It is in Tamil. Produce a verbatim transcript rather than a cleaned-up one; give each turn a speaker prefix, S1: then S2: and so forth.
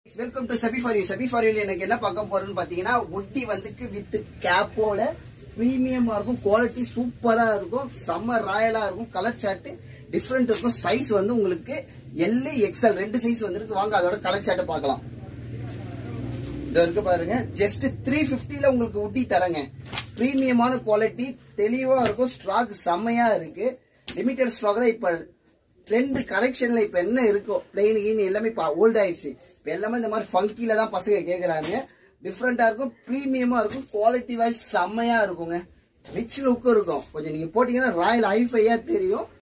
S1: வெல்கம் டு சபி ஃபார் யூ. சபி ஃபார் யூ எனக்கு என்ன பார்க்க போறேன்னு பாத்தீங்கன்னா, உட்டி வந்துக்கு வித் கேப்போட பிரீமியமா இருக்கும், குவாலிட்டி சூப்பரா இருக்கும், செம்ம ராயலா இருக்கும், கலர் சார்ட் டிஃப்ரெண்ட் இருக்கும், சைஸ் வந்து உங்களுக்கு எல் எக்ஸ்எல் ரெண்டு சைஸ் வந்துருக்கு. வாங்க அதோட கலர் சார்ட்டை பார்க்கலாம். இது இருக்கு பாருங்க, ஜஸ்ட் த்ரீ பிப்டில உங்களுக்கு உட்டி தரங்க. பிரீமியமான குவாலிட்டி, தெளிவா இருக்கும், ஸ்டாக் செம்மையா இருக்கு. லிமிடெட் ஸ்டாக் தான். இப்ப ட்ரெண்ட் கலெக்ஷன்ல இப்ப என்ன இருக்கோ பிளெயின் கீன் எல்லாமே இப்ப ஓல்ட் ஆயிடுச்சு. இப்ப எல்லாமே இந்த மாதிரி ஃபங்கில தான் பசங்க கேக்குறாங்க. டிஃப்ரெண்டா இருக்கும், பிரீமியமா இருக்கும், குவாலிட்டி வைஸ் செம்மையா இருக்குங்க, ரிச் லுக்கும் இருக்கும். கொஞ்சம் நீங்க போட்டீங்கன்னா ராயல் ஹைஃபையா தெரியும்.